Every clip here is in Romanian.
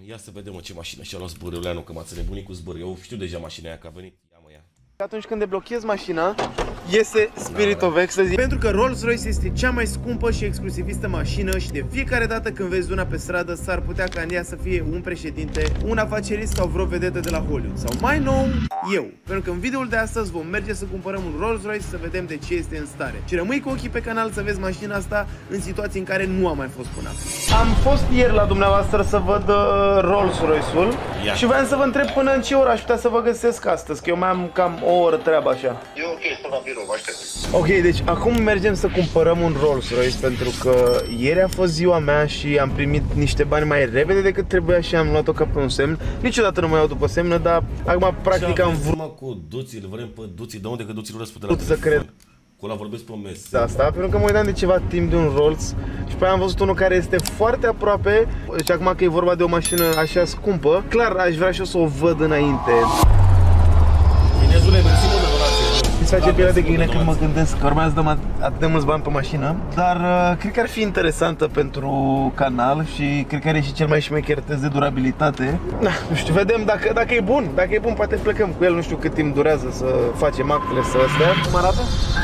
Ia să vedem ce mașină și-a luat Zbârâuleanu, că m-ați nebunit cu Zbâr. Eu știu deja mașina aia, că a venit. Ia mă, ia. Atunci când deblochezi mașina, iese Spirit of Ecstasy. Pentru că Rolls-Royce este cea mai scumpă și exclusivistă mașină și de fiecare dată când vezi una pe stradă, s-ar putea ca în ea să fie un președinte, un afacerist sau vreo vedetă de la Hollywood. Sau mai nou, eu. Pentru că în videoul de astăzi vom merge să cumpărăm un Rolls-Royce să vedem de ce este în stare. Și rămâi cu ochii pe canal să vezi mașina asta în situații în care nu a mai fost până acum. Am fost ieri la dumneavoastră să văd Rolls-Royce-ul și voiam să vă întreb până în ce oră aș putea să vă găsesc astăzi, că eu mai am cam o oră treabă așa. E ok, sunt la birou, aștept. Ok, deci acum mergem să cumpărăm un Rolls-Royce pentru că ieri a fost ziua mea și am primit niște bani mai repede decât trebuia și am luat-o ca pe un semn. Niciodată nu mai iau după semnă, dar acum practic am vrut cu duții, îl vrem pe duții, de unde că duții nu răspunde la să cred cu ăla vorbesc pe un mesaj. asta, pentru că mă uitam de ceva timp de un Rolls și pe aia am văzut unul care este foarte aproape. Deci acum că e vorba de o mașină așa scumpă, clar aș vrea și eu să o văd înainte. Binezule, mersi mult de donație. Mi se face pielea de găină când mă gândesc că urmează să dăm atât de mulți bani pe mașină. Dar cred că ar fi interesantă pentru canal și cred că are și cel mai șmecher test de durabilitate. Nu știu, vedem dacă e bun. Dacă e bun, poate plecăm cu el, nu știu cât timp durează să facem actele, să astea. Cum arată?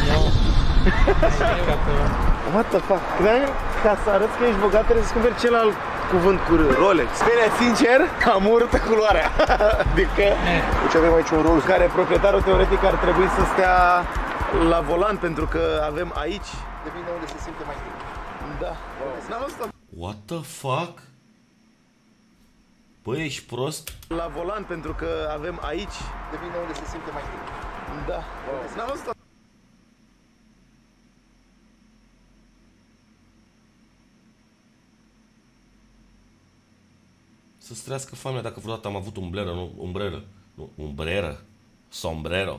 What the fuck? Credeam ca să arăți că ești bogat trebuie să cumperi celălalt cuvânt cu Rolex. Bine, sincer, am urâtă culoarea. Adică Deci avem aici un Rolls care proprietarul teoretic ar trebui să stea la volan pentru că avem aici. Depinde unde se simte mai bine. Da. N-am văzut. What the fuck? Băi, ești prost? La volan pentru că avem aici. Depinde unde se simte mai bine. Da. N-am văzut. Să-ți trăiască familia dacă vreodată am avut sombrero,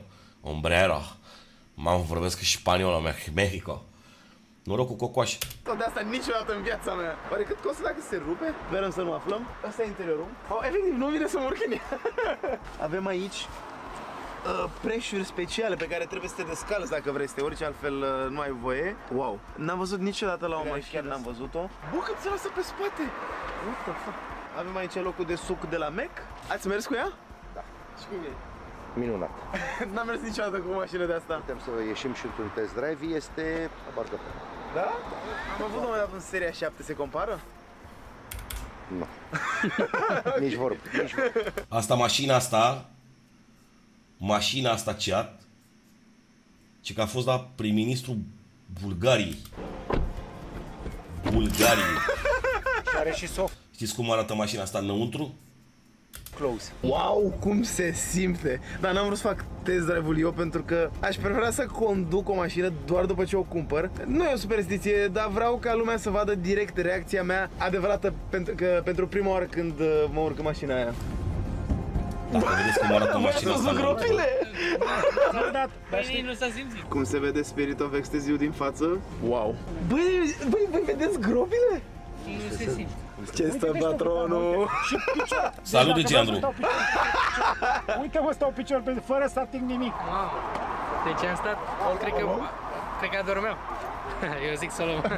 mamă, vorbesc și spaniolă, Mexico. Noroc cu cocoașe. Tot de asta niciodată în viața mea. Oare cât costă dacă se rupe? Sperăm să nu aflăm. Asta e interiorul. Efectiv, nu vine să mă urc în ea. Avem aici preșuri speciale pe care trebuie să te descalzi dacă vrei să te urci, altfel nu ai voie. Wow. N-am văzut niciodată la o mașină, n-am văzut-o. Bă, cât se lasă pe spate. What the fuck? Avem aici locul de suc de la Mac. Ați mers cu ea? Da. Și cum e? Minunat. N-am mers niciodată cu o mașină de asta. Putem să ieșim și într-un test drive, este abarcă. Da? Am avut un moment dat în seria 7, se compară? Nu. Nici vorba. Asta, mașina asta Ciat, ci că a fost la prim-ministru Bulgariei. Și are și soft Știți cum arată mașina asta înăuntru? close. Wow, cum se simte! Dar n-am vrut să fac test drive-ul eu pentru că aș prefera să conduc o mașină doar după ce o cumpăr. Nu e o superstiție, dar vreau ca lumea să vadă direct reacția mea adevărată pentru prima oară când mă urc în mașina aia. Dacă vedeți cum arată mașina asta înăuntru. Dar știi, nu s-a simțit. Cum se vede Spirit of Ecstasy-ul din față? Wow! Băi, voi vedeți gropile? Nu se simte. Ce stă patronul? Salut, Digi Andru! Uite, mă, stau picior fără să ating nimic. Deci am stat, cred că adormeau. Eu zic să luăm.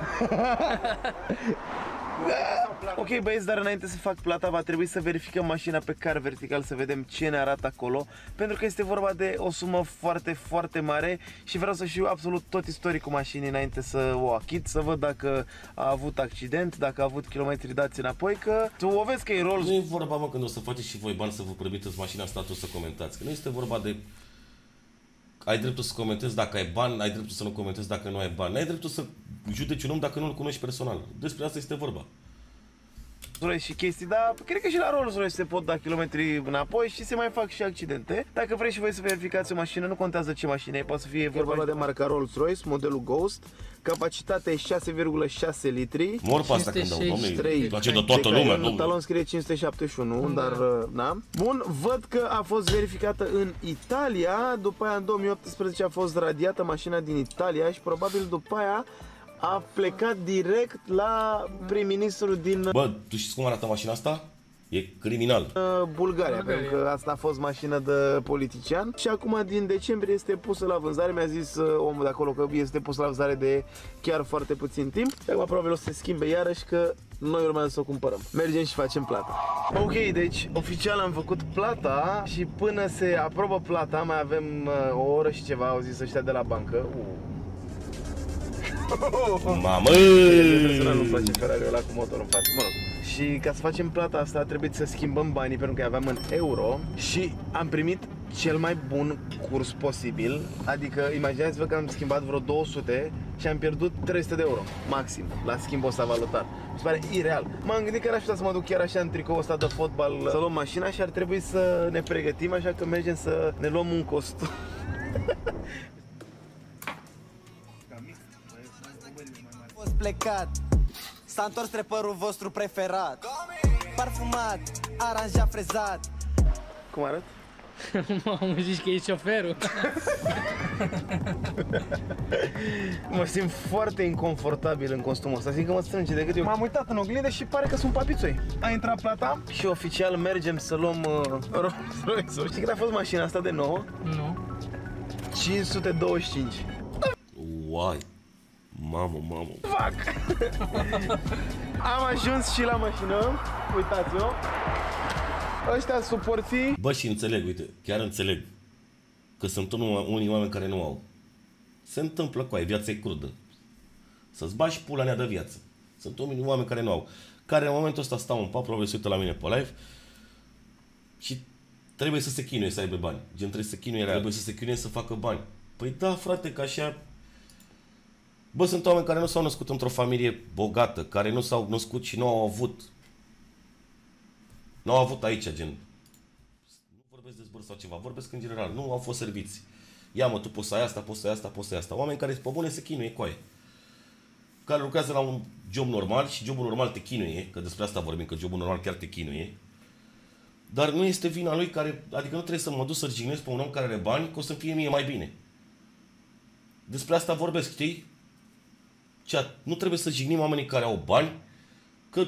Ok, băieți, dar înainte să fac plata va trebui să verificăm mașina pe car vertical să vedem ce ne arată acolo, pentru că este vorba de o sumă foarte, foarte mare și vreau să știu absolut tot istoricul mașinii înainte să o achit, să văd dacă a avut accident, dacă a avut kilometri dați înapoi, că tu o vezi că e Rolls. Nu e vorba, mă, când o să faceți și voi bani să vă promiteți mașina asta, tu să comentați, că nu este vorba de ai dreptul să comentezi dacă ai bani, ai dreptul să nu comentezi dacă nu ai bani, n-ai dreptul să judeci un om dacă nu-l cunoști personal. Despre asta este vorba. Și chestii, dar cred că și la Rolls-Royce se pot da kilometri înapoi și se mai fac și accidente. Dacă vrei și voi să verificați o mașină, nu contează ce mașină e, poate să fie vorba de marca Rolls-Royce, modelul Ghost. Capacitatea e 6,6 litri. Mor pe asta când dau, domnule, îi place de toată lumea, domnule. domnule. Talon scrie 571, dar na. Bun, văd că a fost verificată în Italia, după aia în 2018 a fost radiată mașina din Italia și probabil după aia a plecat direct la prim-ministrul din... Bă, tu știți cum arată mașina asta? E criminal. Bulgaria, pentru că asta a fost mașină de politician și acum din decembrie este pusă la vânzare. Mi-a zis omul de acolo că este pusă la vânzare de chiar foarte puțin timp. Acum probabil o să se schimbe iarăși că noi urmează să o cumpărăm. Mergem și facem plata. Ok, deci oficial am făcut plata și până se aprobă plata mai avem o oră și ceva, au zis ăștia de la bancă. Mamă! Nu-mi place Ferrari-ul ăla cu motor în față, mă rog. Și ca să facem plata asta trebuie să schimbăm banii pentru că aveam în euro și am primit cel mai bun curs posibil. Adică imaginați-vă că am schimbat vreo 200 și am pierdut 300 de euro maxim la schimbul ăsta valutar. Mi se pare ireal. M-am gândit că ar putea să mă duc chiar așa în tricoul ăsta de fotbal să luăm mașina și ar trebui să ne pregătim, așa că mergem să ne luăm un costum. Fost plecat, s-a întors reperul vostru preferat. Parfumat, aranjat, frezat. Cum arăt? Mamă, zici că e șoferul. Mă simt foarte inconfortabil în costumul ăsta, zic că mă strânge de câte eu. M-am uitat în oglindă și pare că sunt papițoi. A intrat plata și oficial mergem să luăm Rolls-Royce. Știi cât a fost mașina asta de nouă? Nu. 525. Uai! Mamă! Fac! Am ajuns și la mașină. Uitați-o. Ăștia suporții. Bă, și înțeleg, uite, chiar înțeleg că sunt unii oameni care nu au. Se întâmplă cu ai, viața e crudă. Să-ți bagi pula nea de viață. Sunt unii oameni care nu au. Care în momentul ăsta stau în pat, probabil se uită la mine pe live și trebuie să se chinuie să aibă bani. Gen, trebuie să se chinuie, trebuie să se chinuie să facă bani. Păi da, frate, că așa... Bă, sunt oameni care nu s-au născut într-o familie bogată, care nu s-au născut și nu au avut. Nu au avut aici, gen. Nu vorbesc de zbor sau ceva, vorbesc în general. Nu au fost serviți. Ia mă, tu poți să ai asta, poți să ai asta, poți să ai asta. Oameni care, pe bune, se chinuie cu aia. Care lucrează la un job normal și jobul normal te chinuie, că despre asta vorbim, că jobul normal chiar te chinuie. Dar nu este vina lui care, adică nu trebuie să mă duc să jignesc pe un om care are bani, că o să-mi fie mie mai bine. Despre asta vorbesc, știi? Nu trebuie să jignim oamenii care au bani, că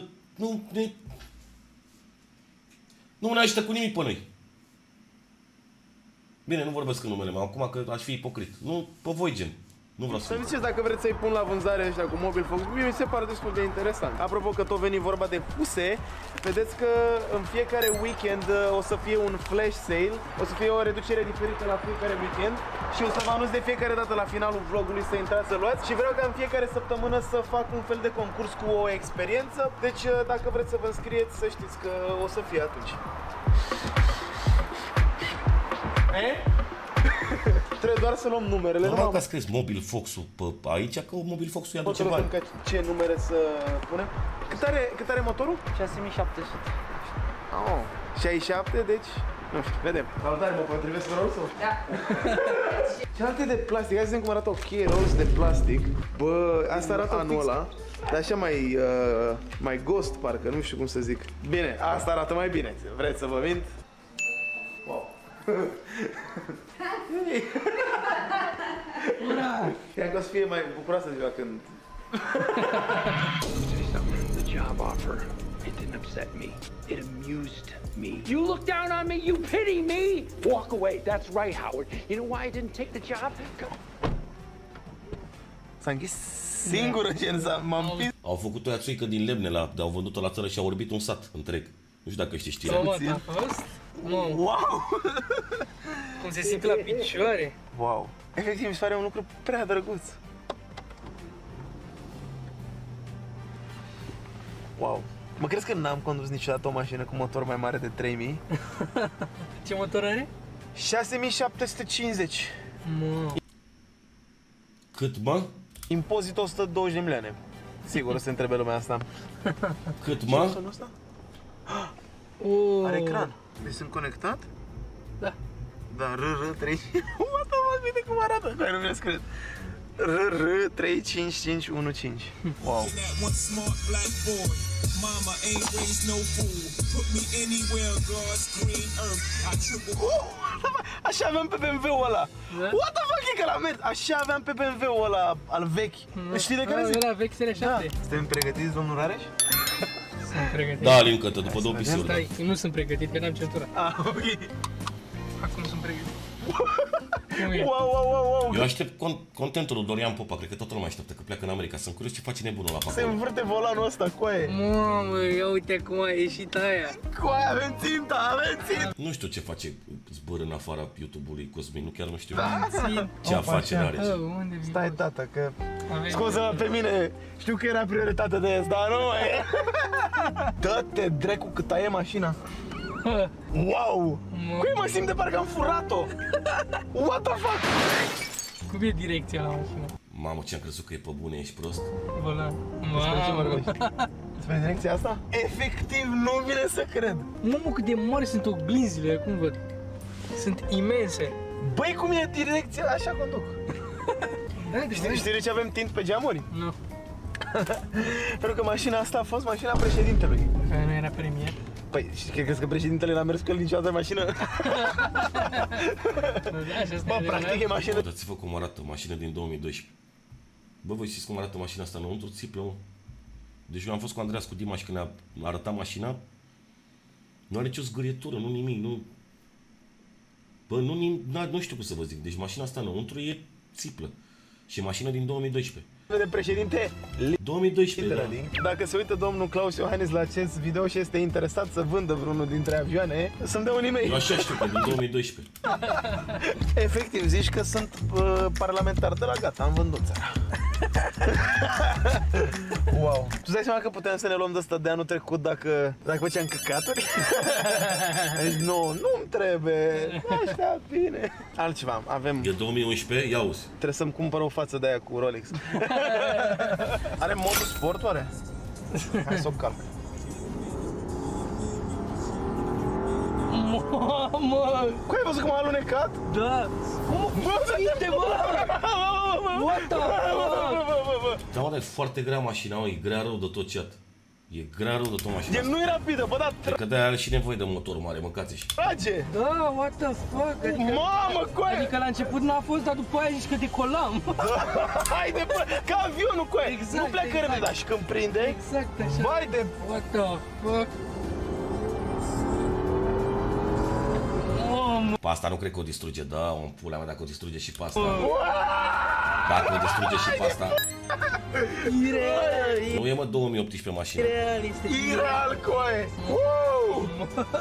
nu ne ajută cu nimic pe noi. Bine, nu vorbesc în numele meu acum, că aș fi ipocrit. Nu, pe voi, gen. Nu vreau să... Să ziceți dacă vreți să-i pun la vânzare ăștia cu Mobilfox, mie mi se pare destul de interesant. Apropo că tot veni vorba de huse, vedeți că în fiecare weekend o să fie un flash sale, o să fie o reducere diferită la fiecare weekend și o să vă anunț de fiecare dată la finalul vlogului să intrați să luați și vreau ca în fiecare săptămână să fac un fel de concurs cu o experiență, deci dacă vreți să vă înscrieți să știți că o să fie atunci. Trebuie doar să luăm numerele. Normal că a scris Mobilfox-ul pe aici, că Mobilfox-ul i-aduce bani. Ce numere să punem? Cât are motorul? 6700. Oh, 67, deci... Nu știu, vedem. Salutare, mă potrivesc cu Rolls-ul? Da. Celelalte de plastic, hai să vedem cum arată o cheie Rolls de plastic. Bă, asta arată anul ăla. Dar așa mai ghost, parcă, nu știu cum să zic. Bine, asta arată mai bine. Vreți să vă mint? Wow. Ura! Cred că o să fie mai bucuroasă ziua când... The job offer, it didn't upset me. It amused me. You look down on me, you pity me. Walk away. That's right, Howard. You know why I didn't take the job? S-a închis singură, gen, m-am împins. Au făcut o iațuică din lemne, au vândut-o la țară și au orbit un sat întreg. Nu știu dacă știi știrea. A fost? Wow! Cum se simte la picioare. Wow! Efectiv, mi se pare un lucru prea drăguț. Wow! Mă crezi că n-am condus niciodată o mașină cu motor mai mare de 3000? Ce motor are? 6750. Mă. Cât, mă? Impozit 120 de milioane. Sigur o să întrebe lumea asta. Cât, mă? Ce ăsta? Are ecran. Deci sunt conectat? Da. Da, RR3. What the fuck, uite cum arată. Hai, nu vreau să cred. RR35515. Wow. Așa aveam pe BMW-ul ăla. What the fuck, e că la mers. Așa aveam pe BMW-ul ăla al vechi. Știi de care zic? Ăla vechi seria 7. Da. Suntem pregătiți, domnul Rareș? Sunt pregătit. Da, Lincă-te, după 2 pisuri. Stai, nu sunt pregătit, că n-am centura. Ah, ok. Acum sunt pregătit. Cum e? Wow. Eu aștept contentul lui Dorian Popa, cred că toată lumea așteaptă, că pleacă în America. Sunt curios ce face nebunul la Se acolo. învârte volanul ăsta, coaie. Mamă, ia uite cum a ieșit aia. Coaie, avem ținta. Nu știu ce face zbăr în afara YouTube-ului Cosmin, nu chiar nu știu Țin. ce afacere are. Unde vii? Stai, tata, că... Avem- Scuză-mă pe mine, știu că era prioritate de asta, dar nu e. Dă-te, drecu, cât taie mașina. Wow! Cui mă simt de parcă am furat-o? What the fuck? Cum e direcția la mașină? Mamă, ce-am crezut că e pe bune, ești prost. Volan. Despre ce Mamă. vorbești? Despre direcția asta? Efectiv, nu vine să cred. Mamă, cât de mari sunt oglinzile, cum văd? Sunt imense. Băi, cum e direcția? Așa conduc. Știi de ce avem tint pe geamuri? Nu. Pentru că mașina asta a fost mașina președintelui. Care nu era premier. Păi, și crezi că președintele n-a mers cu el niciodată în mașină? Bă, practic e mașină. Uitați-vă cum arată mașina din 2012. Bă, voi știți cum arată mașina asta înăuntru? Țiplă, mă. Deci eu am fost cu Andreas, cu Dima și când a arătat mașina, nu are nicio zgârietură, nu nimic, nu... Bă, nu știu cum să vă zic. Deci mașina asta înăuntru e țiplă. Și e mașina din 2012. De președinte 2012, da. Dacă se uită domnul Claus Iohannis la acest video și este interesat să vândă vreunul dintre avioane, să-mi dea un e-mail. Eu așa știu, că din 2012. Efectiv, zici că sunt parlamentar de la gata, am vândut țara. Wow. Tu dai seama că puteam să ne luăm de asta de anul trecut dacă făceam căcaturi? Deci nu-mi trebuie. Așa, bine. Altceva, avem... E 2011, ia uzi. Trebuie să-mi cumpăr o față de aia cu Rolex. Are modul sport, oare? Hai să o calc. Mamă! Cum ai văzut cum a alunecat? Da! Uite, mă! What the fuck? Da, mă, dar e foarte grea mașina, mă, e grea rău de tot ceat. E grea rău de tot mașina. E nu e rapidă, bă, dar Cred că de-aia are și nevoie de motor mare, mâncați-și. trage! Da, what the fuck? Mamă, coaie! Adică la început n-a fost, dar după aia zici că decolam. Haide, bă, ca avionul, coaie! Exact, Nu plecă exact. repede, dar și când prinde... Exact așa. Vai de... What the fuck? Mamă! Pe asta nu cred că o distruge, da, o pula mea dacă o distruge și pe asta. Dacă o distruge și pe asta. Ireal! Nu e, mă, 2018 mașina. Ireal, este Ireal, coaie! Wow!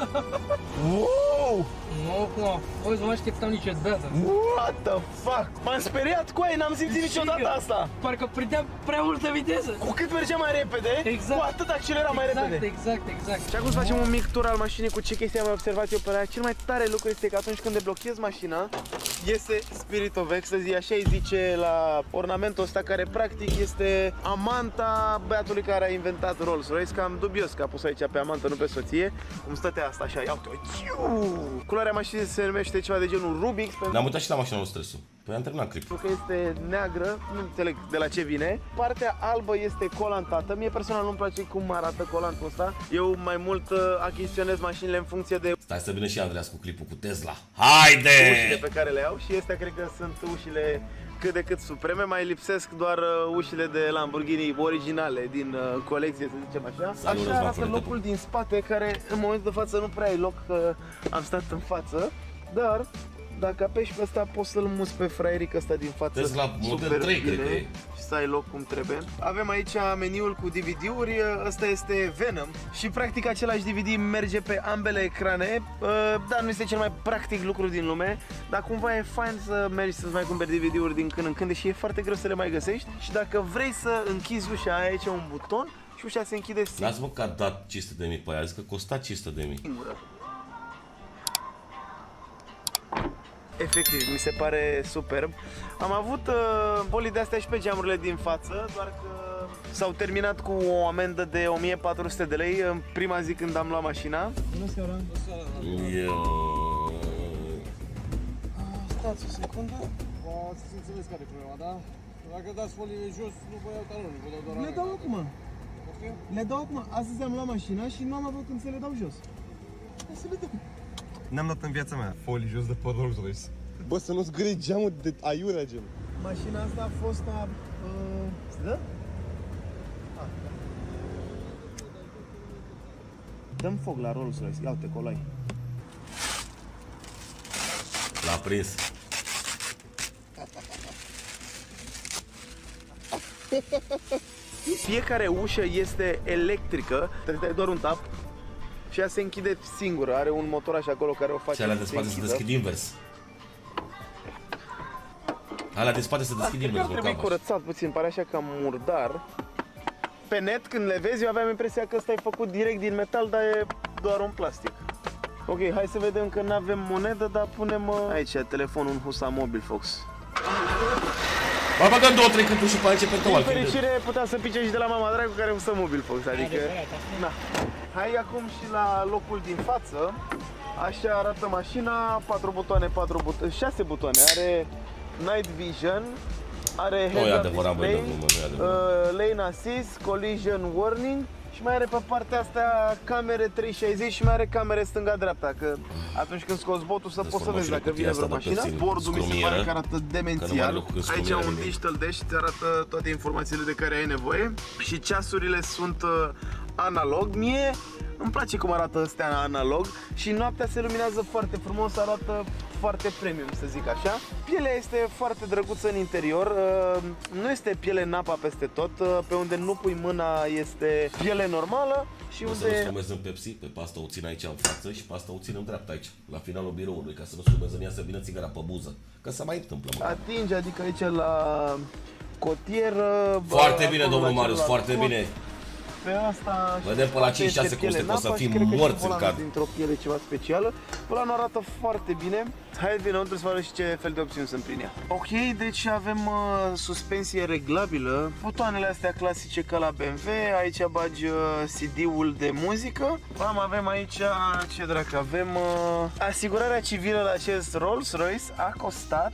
Wow! Nu, cum a fost, nu mă așteptam niciodată. What the fuck? M-am speriat, coaie, n-am simțit niciodată asta! Parcă prindea prea multă viteză. Cu cât mergea mai repede, Exact. cu atât accelera mai repede. Exact. Și acum să facem un mic tur al mașinii cu ce chestii am observat eu pe ea. Cel mai tare lucru este că atunci când deblochezi mașina, iese Spirit of Ecstasy, așa îi zice la ornamentul ăsta, care practic este amanta băiatului care a inventat Rolls-Royce. Cam dubios că a pus aici pe amantă, nu pe soție. Cum stătea asta așa, ia uite-o. Culoarea mașinii se numește ceva de genul Rubix. Ne-am uitat și la mașina lui Stresu. Păi am terminat clipul. Pentru că este neagră, nu înțeleg de la ce vine. Partea albă este colantată. Mie personal nu-mi place cum arată colantul ăsta. Eu mai mult achiziționez mașinile în funcție de Stai să vină și Andreas cu clipul cu Tesla. ușile Haide! pe care le au și astea cred că sunt ușile cât de cât supreme. Mai lipsesc doar ușile de Lamborghini originale din colecție, să zicem așa. Salut, Așa Răzvan, arată fără locul din spate, care în momentul de față nu prea ai loc, că am stat în față. Dar dacă apeși pe ăsta, poți să-l muți pe fraieric ăsta din față. Tesla Model super 3, bine cred că e. și să ai loc cum trebuie. Avem aici meniul cu DVD-uri, ăsta este Venom și practic același DVD merge pe ambele ecrane, dar nu este cel mai practic lucru din lume, dar cumva e fain să mergi să-ți mai cumperi DVD-uri din când în când, deși e foarte greu să le mai găsești. Și dacă vrei să închizi ușa, ai aici un buton și ușa se închide N-ați mă că a dat 500.000 pe aia, a zis că costa 500.000. singură. Efectiv, mi se pare superb. Am avut bolii de astea și pe geamurile din față, doar că s-au terminat cu o amendă de 1400 de lei în prima zi când am luat mașina. Stați o secundă. Ați înțeles care e problema, da? Dacă dați foliile jos, nu vă iau talonul, vă dau doar Le dau acum. Le dau acum. Astăzi am luat mașina și nu am avut când să le dau jos. Hai să le dau. N-am dat în viața mea folii jos de pe Rolls-Royce. Bă, să nu-ți gâri geamul de aiurea, gen. Mașina asta a fost Se dă? Dăm foc la Rolls Royce. Ia uite, colai. L-a prins. Fiecare ușă este electrică, trebuie să dai doar un tap și ea se închide singură, are un motoraș acolo care o face. Și alea de spate se deschid invers. Alea de spate se deschid invers, Ar trebui curățat puțin, pare așa cam murdar. Pe net, când le vezi, eu aveam impresia că ăsta e făcut direct din metal, dar e doar un plastic. Ok, hai să vedem că nu avem monedă, dar punem aici telefonul în husa Mobil Fox. Mai băgăm 2-3 cânturi și pe aici pentru Din fericire putea să pice și de la mama dracu care usă Mobil Fox, adică... Na. Hai acum și la locul din față. Așa arată mașina, 6 butoane, are Night Vision, are Head-Up Display, Lane Assist, Collision Warning și mai are pe partea asta camere 360 și mai are camere stânga-dreapta, că atunci când scoți botul să poți să vezi dacă vine vreo mașină. Bordul mi se pare că arată demențial. Aici un digital dash, îți arată toate informațiile de care ai nevoie și ceasurile sunt analog. Mie îmi place cum arată astea analog și noaptea se luminează foarte frumos, arată foarte premium, să zic așa. Pielea este foarte drăguță în interior, nu este piele în apa peste tot, pe unde nu pui mâna este piele normală și o unde... să nu sfumez în Pepsi, pe asta o țin aici în față și pe asta o țin în dreapta aici, la finalul biroului, ca să nu sfumez în ea să vină țigara pe buză, că se mai întâmplă. Atinge, adică aici la cotieră... Foarte bine, domnul Marius, foarte bine. Pe asta... Vedem pe la 5-6 cum este, că o să fim morți în cadru. Dintr-o piele ceva specială. Volanul arată foarte bine. Hai înăuntru să vedem și ce fel de opțiuni sunt prin ea. Ok, deci avem suspensie reglabilă. Butoanele astea clasice ca la BMW. Aici bagi CD-ul de muzică. Avem aici, ce dracu, avem asigurarea civilă la acest Rolls Royce a costat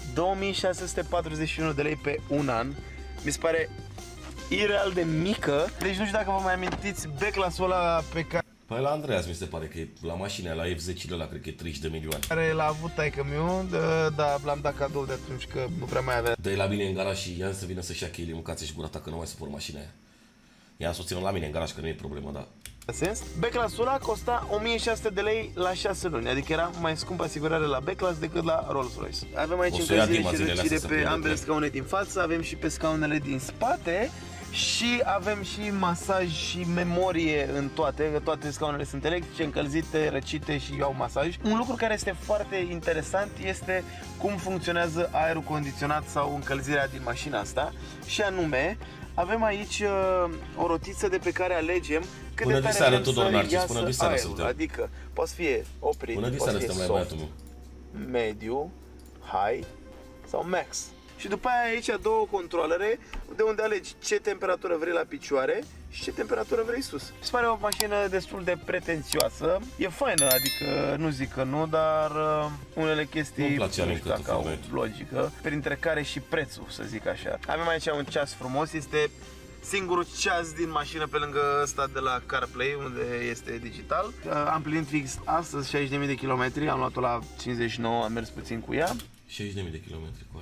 2641 de lei pe un an. Mi se pare ireal de mică. Deci nu știu dacă vă mai amintiți B-clasul ăla pe care... Păi la Andreas mi se pare că e la mașina, la F10-ile ăla, cred că e 30 de milioane. Care l-a avut taică-miu, dar l-am dat cadou de atunci că nu prea mai avea. Dă-i la mine în garaj și ia să vină să-și ia cheile, mâncați și gura ta că nu mai suport mașina aia. Ia să o țină la mine în garaj că nu e problemă, da. Sens? B-clasul ăla costa 1600 de lei la 6 luni, adică era mai scumpă asigurare la B-class decât la Rolls-Royce. Avem aici încălzire și răcire pe ambele scaune din față, avem și pe scaunele din spate. Și avem și masaj și memorie în toate, că toate scaunele sunt electrice, încălzite, răcite și au masaj. Un lucru care este foarte interesant este cum funcționează aerul condiționat sau încălzirea din mașina asta. Și anume, avem aici o rotiță de pe care alegem cât de tare vrem să iasă aerul. Adică poate fi oprit, poate fi soft, mediu, high sau max. Și după aia aici două controlere de unde alegi ce temperatură vrei la picioare și ce temperatură vrei sus. Mi se pare o mașină destul de pretențioasă. E faină, adică nu zic că nu, dar unele chestii nu știu dacă au logică, printre care și prețul, să zic așa. Avem aici un ceas frumos, este singurul ceas din mașină pe lângă ăsta de la CarPlay, unde este digital. Am plinit fix astăzi 60.000 de kilometri, am luat-o la 59, am mers puțin cu ea. 60.000 de kilometri cu aia.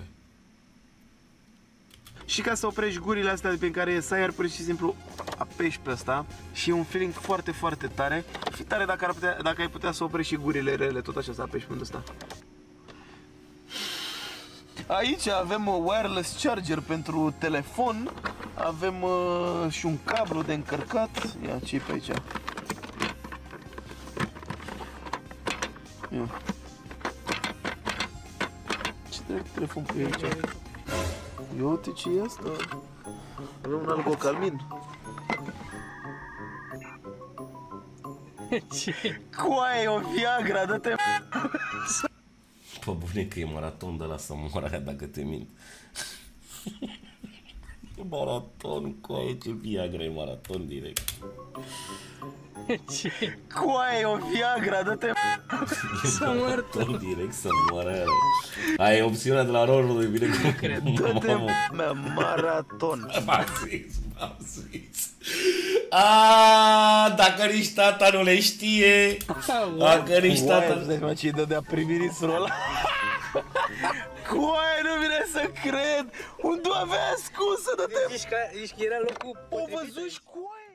Și ca să oprești gurile astea pe care ies aer, pur și simplu apeși pe asta și e un feeling foarte, foarte tare. Și tare dacă ai putea să oprești și gurile rele, tot așa să apeși pe ăsta. Aici avem wireless charger pentru telefon, avem și un cablu de încărcat. Ia, ce-i pe aici? Ia. Ce drept telefon pe aici? Ia uite ce e asta. Avem un albocalmin. Coaie, e o Viagra, dă-te. Pă bune că e maraton de la să moară aia dacă te mint. Maraton, coaie, ce Viagra, e maraton direct. Coaie, e o Viagra, dă-te. Să maraton direct să moară aia. Aia e opțiunea de la rolul, bine cum cred. Dă-te, maraton. M-am zis. Dacă nici tata nu le știe. Dacă nici tata... Uai, ce-i dădea privirisul ăla. Coaie, nu vine să cred. Unde avea ascunsă, dă-te. Zici că era locul potrivit. O văzuși coaie.